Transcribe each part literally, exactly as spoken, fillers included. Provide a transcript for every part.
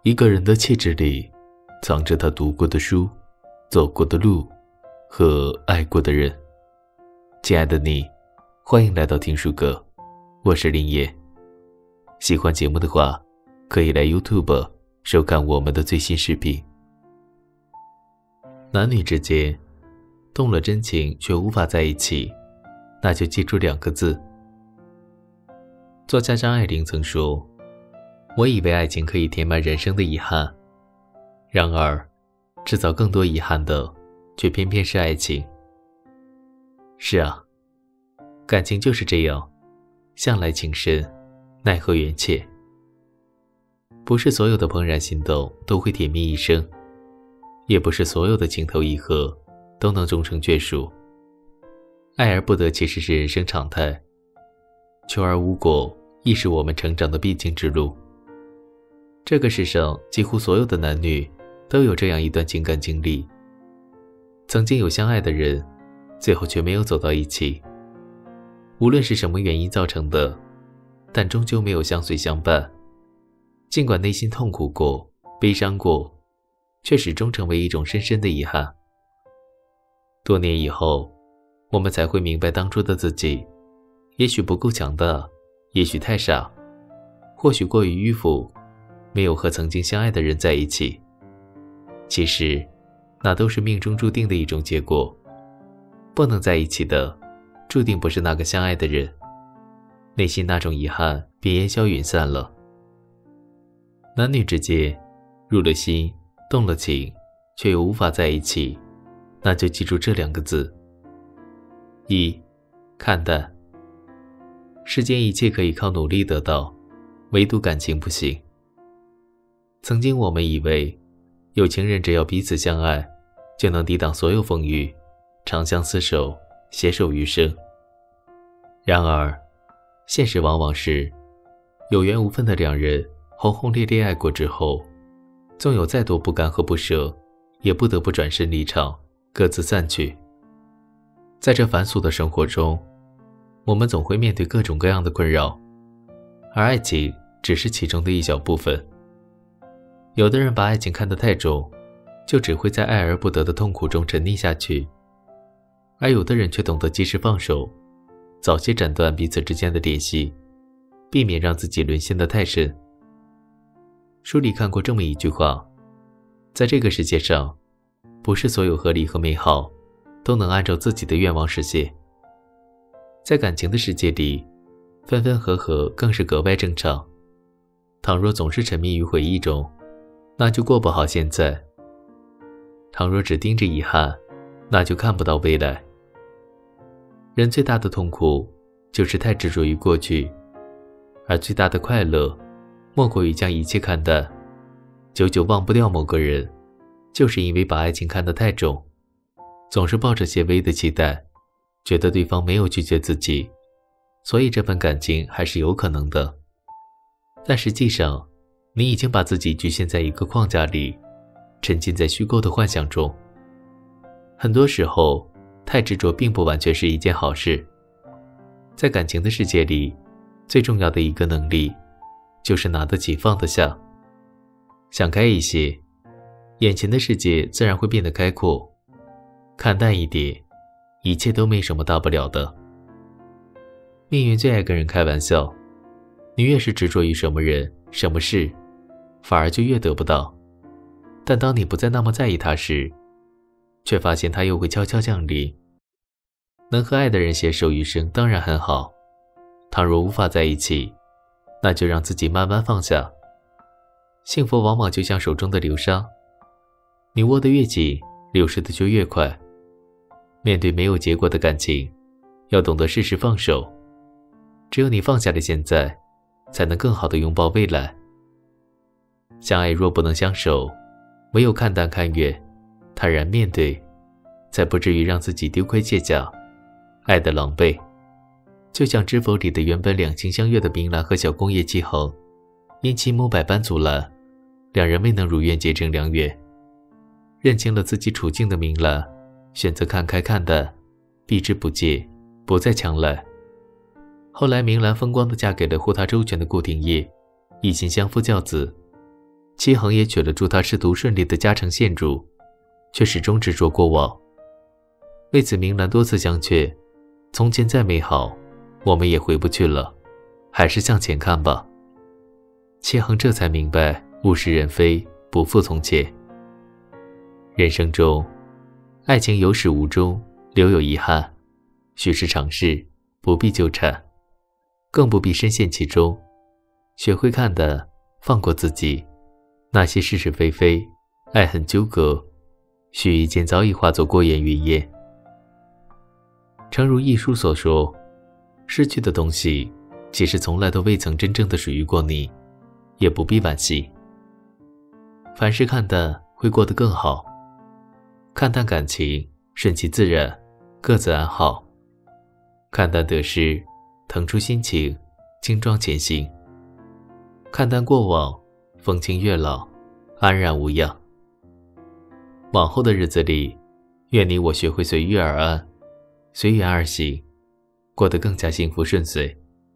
一个人的气质里，藏着他读过的书、走过的路和爱过的人。亲爱的你，欢迎来到听书阁，我是林野。喜欢节目的话，可以来 YouTube 收看我们的最新视频。男女之间动了真情却无法在一起，那就记住两个字。作家张爱玲曾说，我以为爱情可以填满人生的遗憾，然而制造更多遗憾的却偏偏是爱情。是啊，感情就是这样，向来情深，奈何缘浅。不是所有的怦然心动都会甜蜜一生，也不是所有的情投意合都能终成眷属。爱而不得其实是人生常态，求而无果亦是我们成长的必经之路。这个世上几乎所有的男女都有这样一段情感经历，曾经有相爱的人，最后却没有走到一起。无论是什么原因造成的，但终究没有相随相伴。尽管内心痛苦过、悲伤过，却始终成为一种深深的遗憾。多年以后，我们才会明白当初的自己，也许不够强大，也许太傻，或许过于迂腐，没有和曾经相爱的人在一起。其实那都是命中注定的一种结果，不能在一起的注定不是那个相爱的人，内心那种遗憾便烟消云散了。男女之间入了心，动了情，却又无法在一起，那就记住这两个字。一、看淡。世间一切可以靠努力得到，唯独感情不行。曾经我们以为有情人只要彼此相爱，就能抵挡所有风雨，长相厮守，携手余生。然而现实往往是，有缘无分的两人轰轰烈烈爱过之后，纵有再多不甘和不舍，也不得不转身离场，各自散去。在这繁俗的生活中，我们总会面对各种各样的困扰，而爱情只是其中的一小部分。有的人把爱情看得太重，就只会在爱而不得的痛苦中沉溺下去，而有的人却懂得及时放手，早些斩断彼此之间的联系，避免让自己沦陷得太深。书里看过这么一句话，在这个世界上，不是所有合理和美好都能按照自己的愿望实现。在感情的世界里，分分合合更是格外正常。倘若总是沉迷于回忆中，那就过不好现在。倘若只盯着遗憾，那就看不到未来。人最大的痛苦就是太执着于过去，而最大的快乐莫过于将一切看淡。久久忘不掉某个人，就是因为把爱情看得太重，总是抱着些微的期待，觉得对方没有拒绝自己，所以这份感情还是有可能的。但实际上，你已经把自己局限在一个框架里，沉浸在虚构的幻想中。很多时候，太执着并不完全是一件好事。在感情的世界里，最重要的一个能力，就是拿得起放得下。想开一些，眼前的世界自然会变得开阔。看淡一点，一切都没什么大不了的。命运最爱跟人开玩笑，你越是执着于什么人、什么事，反而就越得不到。但当你不再那么在意他时，却发现他又会悄悄降临。能和爱的人携手余生当然很好，倘若无法在一起，那就让自己慢慢放下。幸福往往就像手中的流沙，你握得越紧，流失的就越快。面对没有结果的感情，要懂得适时放手。只有你放下了现在，才能更好地拥抱未来。相爱若不能相守，唯有看淡看远，坦然面对，才不至于让自己丢盔卸甲，爱得狼狈。就像《知否》里的原本两情相悦的明兰和小公爷季恒，因其母百般阻拦，两人未能如愿结成良缘。认清了自己处境的明兰，选择看开看淡，避之不见，不再强揽。后来明兰风光地嫁给了护她周全的顾廷烨，一心相夫教子。 戚恒也娶了祝他仕途顺利的嘉诚县主，却始终执着过往。为此明兰多次相劝，从前再美好，我们也回不去了，还是向前看吧。戚恒这才明白物是人非，不复从前。人生中，爱情有始无终，留有遗憾，许是常事，不必纠缠，更不必深陷其中。学会看淡，放过自己，那些是是非非，爱恨纠葛，许一间早已化作过眼云烟。诚如一书所说，失去的东西其实从来都未曾真正的属于过你，也不必惋惜。凡事看淡，会过得更好。看淡感情，顺其自然，各自安好。看淡得失，腾出心情，轻装前行。看淡过往，风清月老，安然无恙。往后的日子里，愿你我学会随遇而安，随缘而行，过得更加幸福顺遂。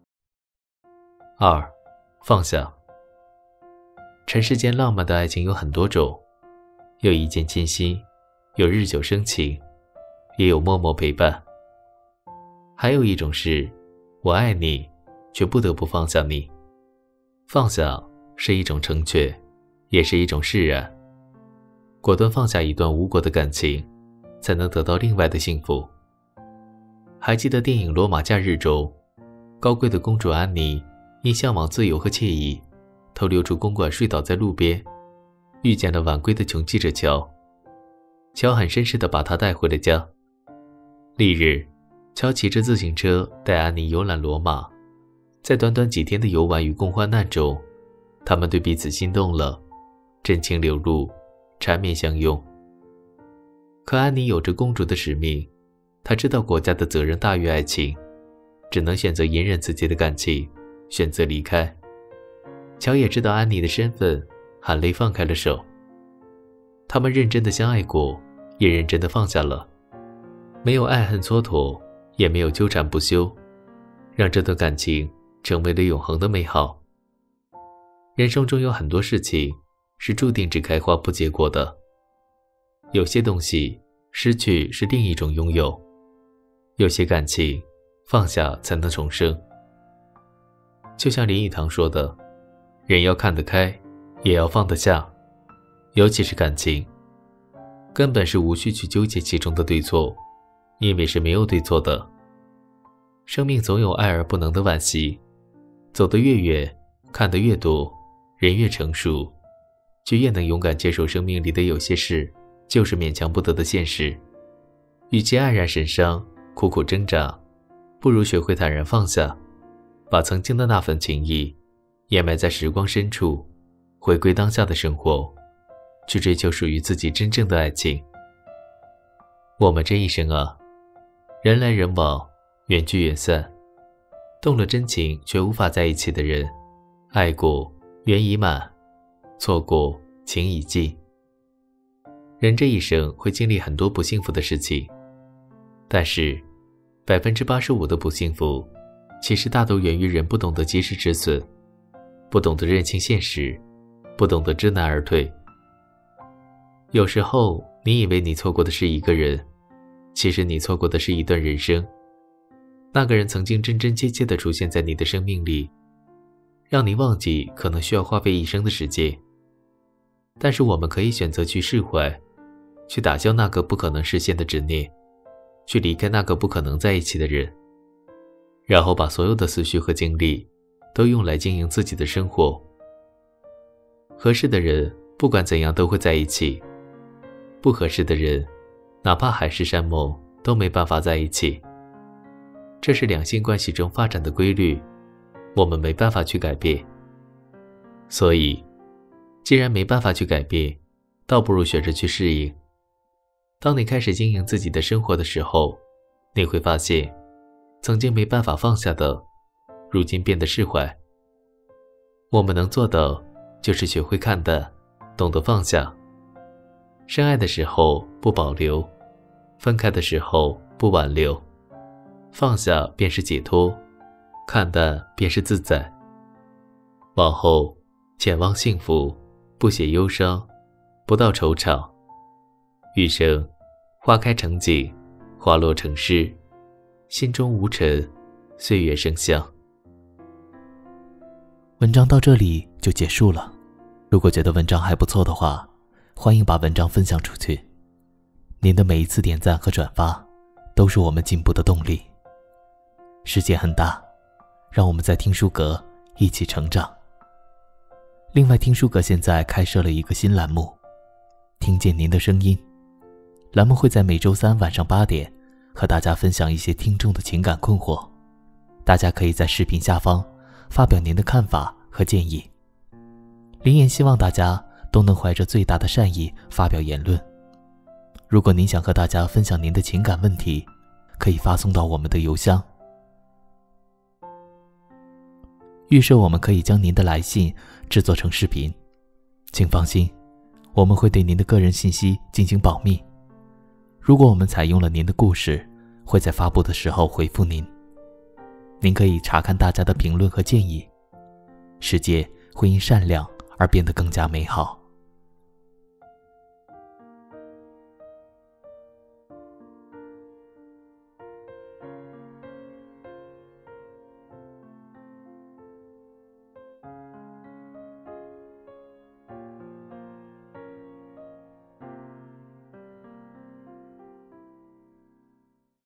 二，放下。尘世间浪漫的爱情有很多种，有一见倾心，有日久生情，也有默默陪伴。还有一种是，我爱你，却不得不放下你。放下是一种成全，也是一种释然。果断放下一段无果的感情，才能得到另外的幸福。还记得电影《罗马假日》中，高贵的公主安妮因向往自由和惬意，偷溜出公馆睡倒在路边，遇见了晚归的穷记者乔。乔很绅士地把她带回了家。翌日，乔骑着自行车带安妮游览罗马。在短短几天的游玩与共患难中，他们对彼此心动了，真情流露，缠绵相拥。可安妮有着公主的使命，她知道国家的责任大于爱情，只能选择隐忍自己的感情，选择离开。乔也知道安妮的身份，含泪放开了手。他们认真的相爱过，也认真的放下了，没有爱恨蹉跎，也没有纠缠不休，让这段感情成为了永恒的美好。人生中有很多事情是注定只开花不结果的，有些东西失去是另一种拥有，有些感情放下才能重生。就像林语堂说的，人要看得开，也要放得下，尤其是感情，根本是无需去纠结其中的对错，因为是没有对错的。生命总有爱而不能的惋惜，走得越远，看得越多，人越成熟，就越能勇敢接受生命里的有些事就是勉强不得的现实。与其黯然神伤，苦苦挣扎，不如学会坦然放下，把曾经的那份情谊掩埋在时光深处，回归当下的生活，去追求属于自己真正的爱情。我们这一生啊，人来人往，缘聚缘散，动了真情却无法在一起的人，爱过缘已满，错过情已尽。人这一生会经历很多不幸福的事情，但是 百分之八十五 的不幸福其实大都源于人不懂得及时止损，不懂得认清现实，不懂得知难而退。有时候你以为你错过的是一个人，其实你错过的是一段人生。那个人曾经真真切切地出现在你的生命里，让你忘记可能需要花费一生的时间。但是我们可以选择去释怀，去打消那个不可能实现的执念，去离开那个不可能在一起的人，然后把所有的思绪和精力都用来经营自己的生活。合适的人不管怎样都会在一起，不合适的人哪怕海誓山盟都没办法在一起。这是两性关系中发展的规律，我们没办法去改变。所以既然没办法去改变，倒不如学着去适应。当你开始经营自己的生活的时候，你会发现曾经没办法放下的，如今变得释怀。我们能做的就是学会看淡，懂得放下。深爱的时候不保留，分开的时候不挽留。放下便是解脱，看淡便是自在。往后前往幸福， 不写忧伤，不道惆怅。余生，花开成景，花落成诗，心中无尘，岁月生香。 文章到这里就结束了。如果觉得文章还不错的话，欢迎把文章分享出去。您的每一次点赞和转发，都是我们进步的动力。世界很大，让我们在听书阁一起成长。另外，听书阁现在开设了一个新栏目，听见您的声音。栏目会在每周三晚上八点，和大家分享一些听众的情感困惑。大家可以在视频下方发表您的看法和建议。林言希望大家都能怀着最大的善意发表言论。如果您想和大家分享您的情感问题，可以发送到我们的邮箱。预设我们可以将您的来信制作成视频，请放心，我们会对您的个人信息进行保密。如果我们采用了您的故事，会在发布的时候回复您。您可以查看大家的评论和建议，世界会因善良而变得更加美好。